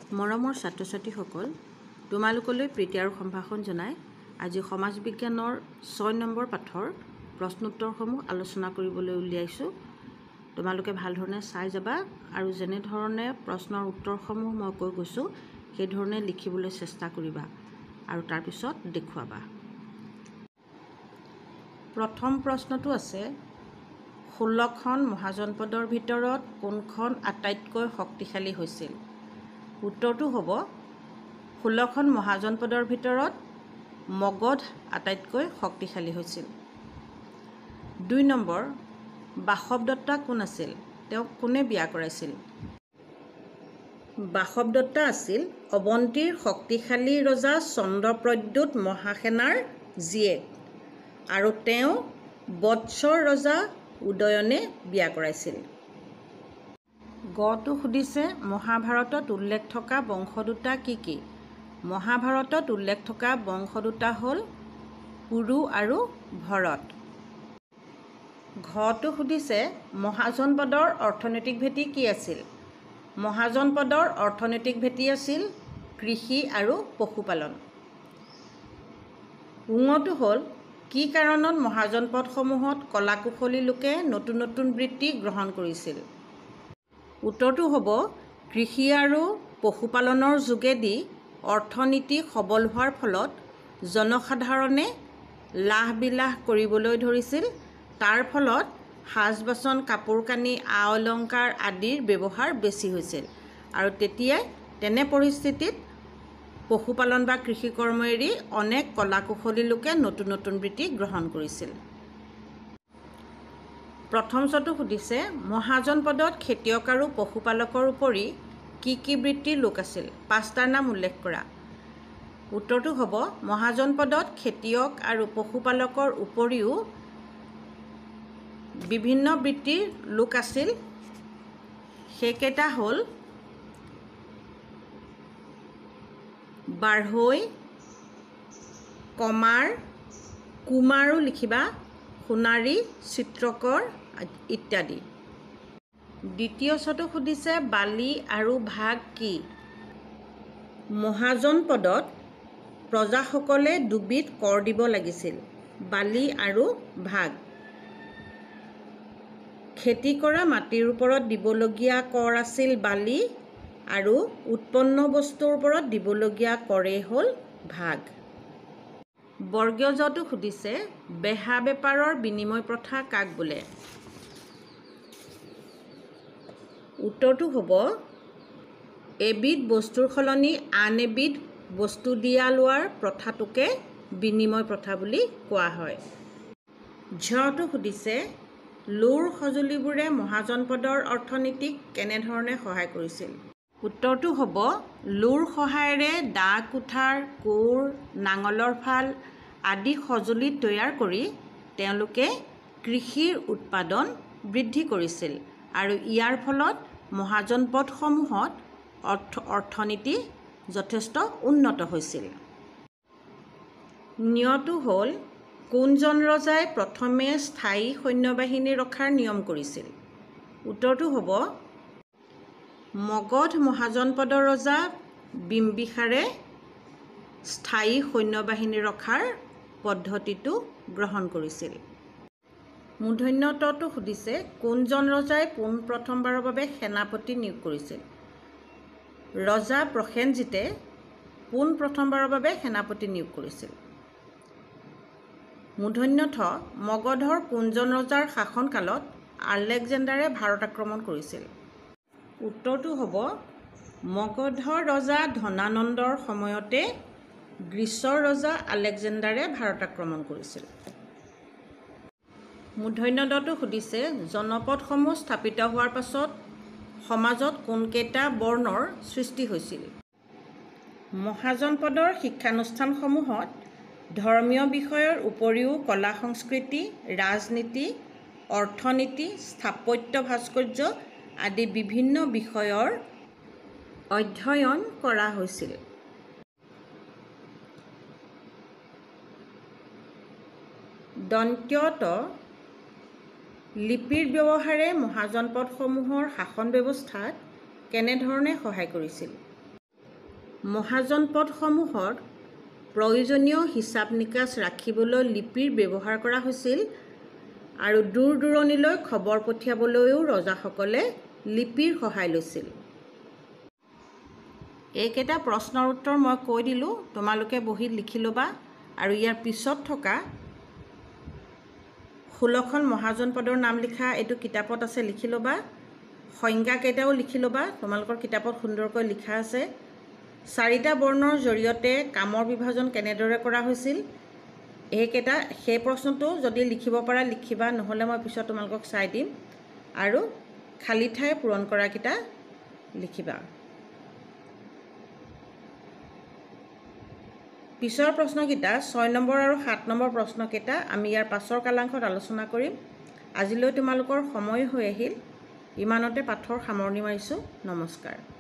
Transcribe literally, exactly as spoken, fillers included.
মৰমৰ ছাত্ৰ ছাত্ৰীসকল, তোমালোকলৈ প্ৰীতি আৰু সম্ভাষণ জনাই আজি সমাজ বিজ্ঞানৰ ছয় নম্বৰ পাঠৰ প্ৰশ্নোত্তৰসমূহ আলোচনা কৰিবলৈ উলিয়াইছোঁ। তোমালোকে ভাল ধৰণে চাই যাবা আৰু যেনে ধৰণে প্ৰশ্নৰ উত্তৰসমূহ মই কৈ গৈছোঁ সেই ধৰণে লিখিবলৈ চেষ্টা কৰিবা আৰু তাৰ পিছত দেখুৱাবা। প্ৰথম প্ৰশ্নটো আছে, ষোল্লখন মহাজনপদৰ ভিতৰত কোনখন আটাইতকৈ শক্তিশালী হৈছিল? উত্তৰটো হ'ব ষোল্লখন মহাজনপদৰ ভিতৰত মগধ আটাইতকৈ শক্তিশালী হৈছিল। দুই নম্বৰ, বাসৱদত্তা কোন আছিল? তেওঁক কোনে বিয়া কৰাইছিল? বাসৱদত্তা আছিল অৱন্তীৰ শক্তিশালী ৰজা চন্দ্ৰপ্ৰদ্যুৎ মহাসেনাৰ জীয়েক আৰু তেওঁ বৎসৰ ৰজা উদয়নে বিয়া কৰাইছিল। গটো সুধিছে, মহাভাৰতত উল্লেখ থকা বংশ দুটা কি কি? মহাভাৰতত উল্লেখ থকা বংশ দুটা হ'ল কুৰু আৰু ভৰত। ঘটো সুধিছে, মহাজনপদৰ অৰ্থনৈতিক ভেটি কি আছিল? মহাজনপদৰ অৰ্থনৈতিক ভেটি আছিল কৃষি আৰু পশুপালন। ঙটো হ'ল, কি কাৰণত মহাজনপদসমূহত কলাকুশলী লোকে নতুন নতুন বৃত্তি গ্ৰহণ কৰিছিল? উত্তৰটো হ'ব, কৃষি আৰু পশুপালনৰ যোগেদি অৰ্থনীতি সবল হোৱাৰ ফলত জনসাধাৰণে লাহ বিলাহ কৰিবলৈ ধৰিছিল। তাৰ ফলত সাজ বাচন, কাপোৰ কানি, আ অলংকাৰ আদিৰ ব্যৱহাৰ বেছি হৈছিল আৰু তেতিয়াই তেনে পৰিস্থিতিত পশুপালন বা কৃষি কৰ্ম এৰি অনেক কলাকুশলী লোকে নতুন নতুন বৃত্তি গ্ৰহণ কৰিছিল। প্ৰথম ছটো সুধিছে, মহাজনপদত খেতিয়ক আৰু পশুপালকৰ উপৰি কি কি বৃত্তিৰ লোক আছিল? পাঁচটাৰ নাম উল্লেখ কৰা। উত্তৰটো হ'ব, মহাজনপদত খেতিয়ক আৰু পশুপালকৰ উপৰিও বিভিন্ন বৃত্তিৰ লোক আছিল। সেইকেইটা হ'ল বাঢ়ৈ, কমাৰ, কুমাৰো লিখিবা, সোণাৰী, চিত্ৰকৰ ইত্যাদি। দ্বিতীয় ছটো সুধিছে, বালি আৰু ভাগ কি? মহাজনপদত প্ৰজাসকলে দুবিধ কৰ দিব লাগিছিল, বালি আৰু ভাগ। খেতি কৰা মাটিৰ ওপৰত দিবলগীয়া কৰ আছিল বালি আৰু উৎপন্ন বস্তুৰ ওপৰত দিবলগীয়া কৰেই হ'ল ভাগ। বৰ্গীয় জটো সুধিছে, বেহা বেপাৰৰ বিনিময় প্ৰথা কাক বোলে? উত্তৰটো হ'ব, এবিধ বস্তুৰ সলনি আন এবিধ বস্তু দিয়া লোৱাৰ প্ৰথাটোকে বিনিময় প্ৰথা বুলি কোৱা হয়। ঝটো সুধিছে, লোৰ সঁজুলিবোৰে মহাজনপদৰ অৰ্থনীতিক কেনেধৰণে সহায় কৰিছিল? উত্তৰটো হ'ব, লোৰ সহায়েৰে দা কুঠাৰ, কোৰ, নাঙলৰ ফাল আদি সঁজুলি তৈয়াৰ কৰি তেওঁলোকে কৃষিৰ উৎপাদন বৃদ্ধি কৰিছিল আৰু ইয়াৰ ফলত মহাজনপদসমূহত অৰ্থ অৰ্থনীতি যথেষ্ট উন্নত হৈছিল। ঞটো হ'ল, কোনজন ৰজাই প্ৰথমে স্থায়ী সৈন্যবাহিনী ৰখাৰ নিয়ম কৰিছিল? উত্তৰটো হ'ব, মগধ মহাজনপদৰ ৰজা বিম্বিসাৰে স্থায়ী সৈন্যবাহিনী ৰখাৰ পদ্ধতিটো গ্ৰহণ কৰিছিল। মূৰ্ধন্য ট টো সুধিছে, কোনজন ৰজাই পোন প্ৰথমবাৰৰ বাবে সেনাপতি নিয়োগ কৰিছিল? ৰজা প্ৰসেনজিতে পোন প্ৰথমবাৰৰ বাবে সেনাপতি নিয়োগ কৰিছিল। মূৰ্ধন্য ঠ, মগধৰ কোনজন ৰজাৰ শাসনকালত আলেকজেণ্ডাৰে ভাৰত আক্ৰমণ কৰিছিল? উত্তৰটো হ'ব, মগধৰ ৰজা ধনানন্দৰ সময়তে গ্ৰীচৰ ৰজা আলেকজেণ্ডাৰে ভাৰত আক্ৰমণ কৰিছিল। মূৰ্ধন্য ড টো সুধিছে, জনপদসমূহ স্থাপিত হোৱাৰ পাছত সমাজত কোনকেইটা বৰ্ণৰ সৃষ্টি হৈছিল? মহাজনপদৰ শিক্ষানুষ্ঠানসমূহত ধৰ্মীয় বিষয়ৰ উপৰিও কলা সংস্কৃতি, ৰাজনীতি, অৰ্থনীতি, স্থাপত্য ভাস্কৰ্য আদি বিভিন্ন বিষয়ৰ অধ্যয়ন কৰা হৈছিল। দন্ত্য ত, লিপিৰ ব্যৱহাৰে মহাজনপদসমূহৰ শাসন ব্যৱস্থাত কেনেধৰণে সহায় কৰিছিল? মহাজনপদসমূহত প্ৰয়োজনীয় হিচাপ নিকাচ ৰাখিবলৈ লিপিৰ ব্যৱহাৰ কৰা হৈছিল আৰু দূৰ দূৰণিলৈ খবৰ পঠিয়াবলৈও ৰজাসকলে লিপিৰ সহায় লৈছিল। এইকেইটা প্ৰশ্নৰ উত্তৰ মই কৈ দিলোঁ, তোমালোকে বহীত লিখি ল'বা আৰু ইয়াৰ পিছত থকা ষোল্লখন মহাজনপদৰ নাম লিখা এইটো কিতাপত আছে, লিখি ল'বা। সংজ্ঞাকেইটাও লিখি ল'বা, তোমালোকৰ কিতাপত সুন্দৰকৈ লিখা আছে। চাৰিটা বৰ্ণৰ জৰিয়তে কামৰ বিভাজন কেনেদৰে কৰা হৈছিল এইকেইটা, সেই প্ৰশ্নটো যদি লিখিব পাৰা লিখিবা, নহ'লে মই পিছত তোমালোকক চাই দিম। আৰু খালী ঠাই পূৰণ কৰাকেইটা লিখিবা। পিছৰ প্ৰশ্নকেইটা ছয় নম্বৰ আৰু সাত নম্বৰ প্ৰশ্নকেইটা আমি ইয়াৰ পাছৰ কালাংশত আলোচনা কৰিম। আজিলৈ তোমালোকৰ সময় হৈ আহিল, ইমানতে পাঠৰ সামৰণি মাৰিছোঁ। নমস্কাৰ।